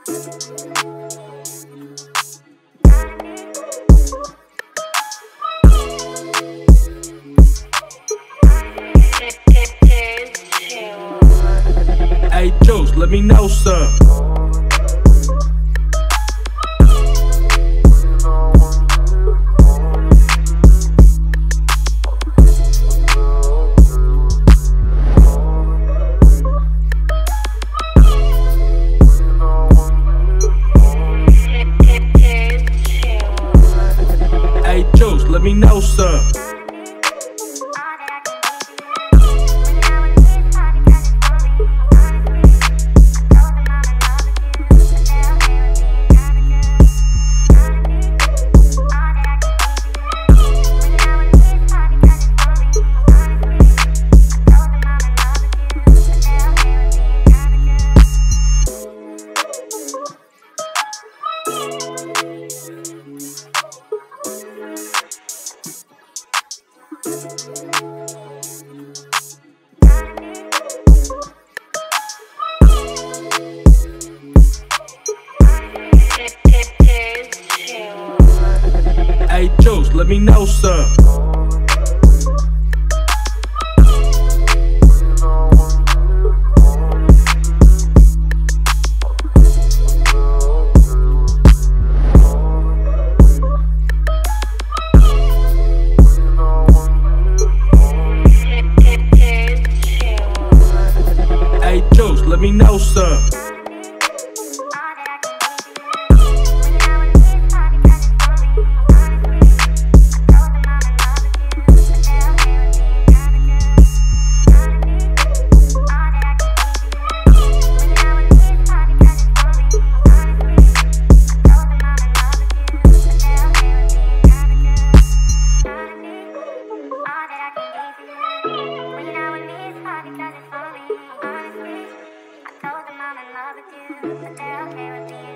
Hey Juce, let me know some. Hey Juce, let me know some. Hey Juce, let me know some. Hey Juce, let me know some. Because it's funny, honestly, I told them I'm in love with you, but they're okay with me.